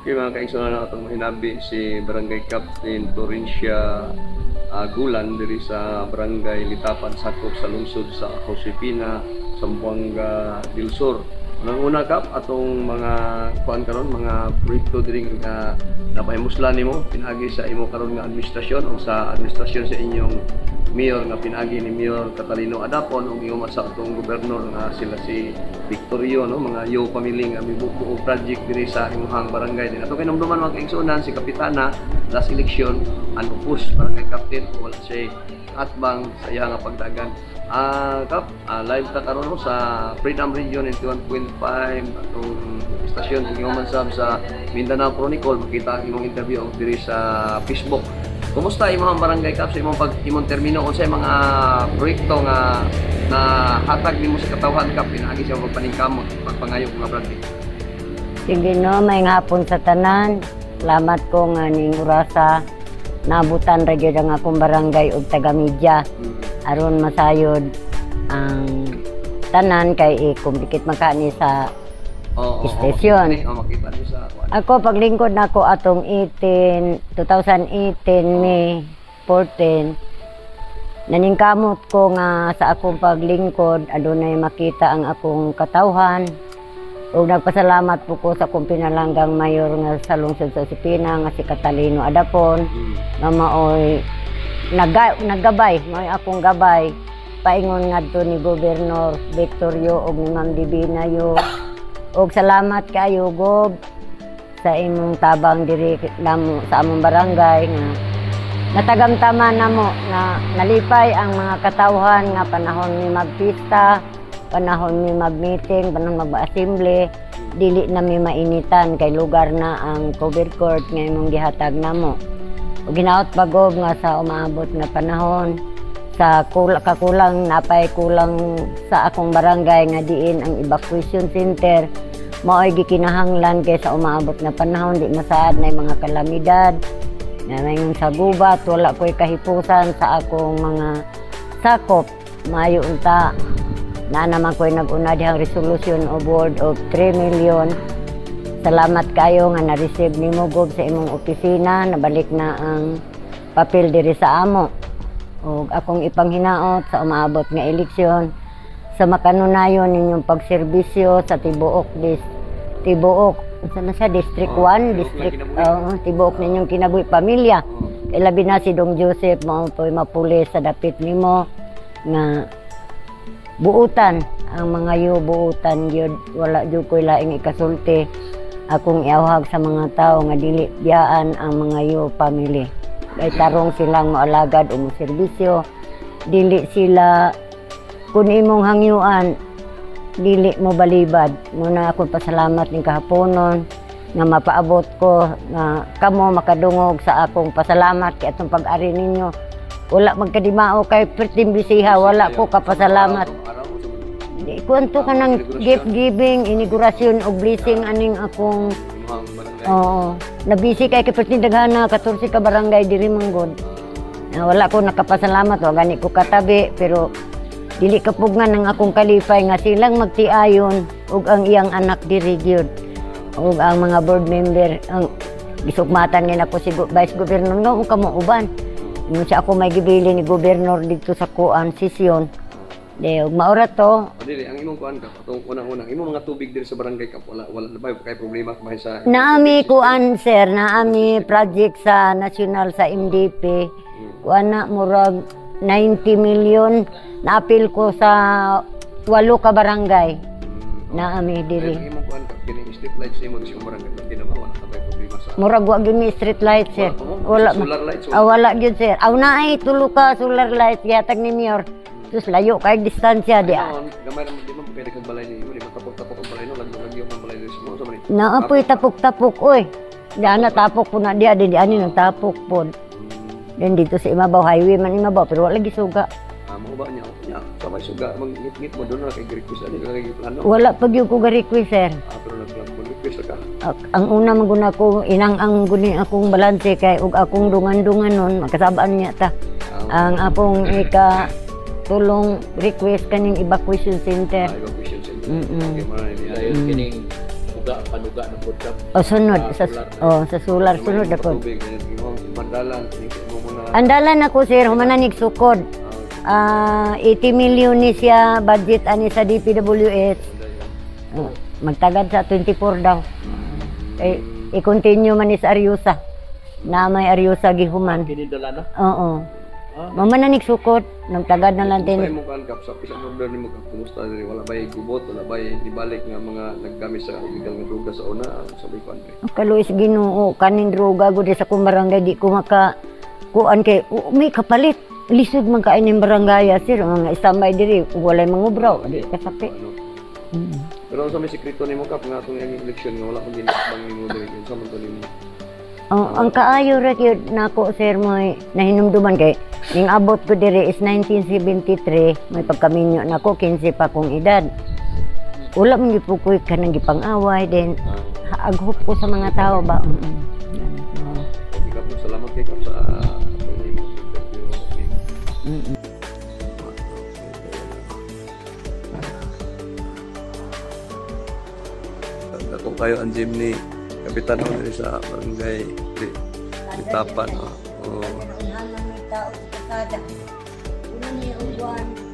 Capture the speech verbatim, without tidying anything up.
Okay, mga kaigsunan na itong hinabi si Barangay Captain Florencia uh, Gulan diri sa Barangay Litapan, sakop sa lungsod sa Josepina, Zamboanga del Sur. Nang una kap atong mga kuan karon mga proyekto diri nga napahimuslan nimo pinagi sa imo karon nga administrasyon o sa administrasyon sa inyong mayor nga pinagi ni Mayor Catalino Adapon ug imo sa atong gobernador nga sila si Victorio, no, mga yo family nga mibuko og project diri sa imong barangay din. Ato kinumduman mga kaigsunan si kapitana last election ang upos barangay captain o wala siya atbang sa iya nga pagdagan. Ah, uh, kap, uh, live ta karon sa Freedom Region ninety-one point five atong istasyon kung imo man sab sa Mindanao Chronicle makita ang imong interview og diri sa Facebook. Kumusta imong barangay kap sa imong pag imong termino o sa mga proyekto nga na hatag nimo sa katawhan kap pinaagi sa pagpaningkamot pagpangayo nga project? Sige no, may hapon sa tanan. Salamat ko nga ning urasa nabutan ra gyud ang akong barangay ug taga media. Hmm. Aron masayod ang tanan kay i-complicate makani sa oh, oh, station. Oh, makita niyo sa ako paglingkod nako atong eighteen twenty eighteen May fourteen. Naningkamot ko nga sa akong paglingkod adunay makita ang akong katawhan. Ug nagpasalamat po ko sa akong pinalanggang mayor nga sa lungsod sa Josepina nga si Catalino Adapon nga maoy Naga, naggabay, may akong gabay paingon ngadto ni Gobernador Victorio ug ni Ma'am Divina yo. Ug salamat kayo Gob sa imong tabang diri namo sa among barangay nga natagamtaman namo na nalipay ang mga katawhan nga panahon ni magpista, panahon ni mag-meeting, panahon mag-assembly, dili na mi mainitan kay lugar na ang cover court nga imong gihatag namo. O ginaot bagob nga sa umaabot nga panahon sa kul kakulang napay kulang sa akong barangay nga diin ang evacuation center mao'y gikinahanglan kay sa umaabot nga panahon di masaad na mga kalamidad na mayon sa gubat wala ko'y kahipusan sa akong mga sakop maayo unta na naman ko'y nag-una dihang resolution o board of three million. Salamat kayo nga na-receive ni mo Gob sa imong opisina, nabalik na ang papel diri sa amo. O akong ipanghinaot sa umaabot nga eleksyon sa makanunayon ninyong pagserbisyo sa Tibuok dis Tibuok, unsa na siya District oh, one, District uh, Tibuok ninyong kinabuhi pamilya. Kay labi na si Dong Joseph mao toy mapuli sa dapit nimo nga buutan ang mga yu buutan gyud wala jud koy laing ikasulti. Akong iawhag sa mga tao nga dili biyaan ang mga yo family. Kay tarong silang moalagad o moserbisyo, dili sila kun imong hangyuan, dili mo balibad. Muna ako pasalamat ning kahaponon nga mapaabot ko nga kamo makadungog sa akong pasalamat kay atong pag-ari ninyo. Wala magkadimao kay pertim bisiha, wala ko kapasalamat. Di kwento ka ng gift giving, inigurasyon o blessing aning akong oo, nabisi kay kapertindaghana fourteen ka barangay diri manggod. Na wala ko nakapasalamat wa gani ko katabi pero dili kapugnan ng akong kalipay nga silang magtiayon ug ang iyang anak diri gyud. Ug ang mga board member ang gisugmatan nga nako si Vice Governor nga ug kamo uban. Mo siya ako may gibili ni Gobernador dito sa kuan sesyon. De, maura to. Dili, ang imong kuan ka, atong unang-unang, imong mga tubig diri sa barangay ka, wala, wala na ba kay problema kumahay sa... Naami kuan, sir, naami project sa national sa M D P. Hmm. Kuan na, murag ninety million, naapil ko sa walo ka barangay. Hmm. Naami diri. Ang imong kuan ka, kini street lights imong sa barangay, hindi na wala na ba problema sa... Murag wa gyud mi street light, sir. Wala, solar lights. Ah, wala gyud, sir. Aw naay tulo ka solar lights yatag ni Mayor. Terus layo kay distansya di. Gamay ra di man pwede kag balay ni mo, tapok-tapok ang balay no, lagyo man balay ni mo sa man. Naapoy tapok-tapok oy. Diyan na tapok po na diya di ani nang tapok pod. Then dito sa Imabaw highway man Imabaw pero wala gi suga. Ah, mo ba niya? Nya, sabay suga mag-ngit mo doon na kay request ani kay plano. Wala pag yung ko ga request sir. Ah, pero nagplan mo request ka. Ang una maguna ko inang ang guni akong balanse kay ug akong dungan-dungan nun makasabaan niya ta. Ang akong ika tulong request kaning evacuation center. Ah, evacuation center. Mm -mm. Okay, marami niya. Dahil kining uga panuga duga ng podcast. O sunod Ah, sa solar. oh sa solar sunod ako. Tubig, ganyan, imo mandalan, hindi mo muna. Andalan ako sir, humananig sukod. Ah, eighty million ni siya budget ani sa D P W S. Oh, magtagad sa twenty-four daw. Eh, i-continue man ni sa Ariusa. Na may Ariusa gihuman. Kinidala na. Oo. Ah, Mamananig sukod, nagtagad na lang Kung din. sa'yo mo kan kap sa isang order nimo kap kumusta diri wala bay gubot wala bay ibalik nga mga naggamit sa illegal nga droga sa una sabi ko andre. Kaluis Ginoo kaning droga gud sa akong barangay di ko maka kuan kay o, may kapalit. Lisod man kain ning barangay sir mga istambay diri walay mangubraw di kasakti. Ano. Mm. Pero sa may sekreto nimo kap nga atong yung election nga wala kang ginabang nimo diri sa man to nimo. Oh, ang kaayo ra gyud nako sir moy nahinumduman kay ning abot ko diri is nineteen seventy-three may pagkaminyo nako quince pa kong edad. Wala man gipukoy ka nang gipang-away din haaghop ko sa mga tao ba. Mm -mm. Oh. Okay kap salamat kay kap sa atong nimo interview. Okay. Mm -mm. Dato kayo ang gym ni Kapitan ho diri sa barangay di, Litapan. Oh. May tao sa kasada. Una niya uwan.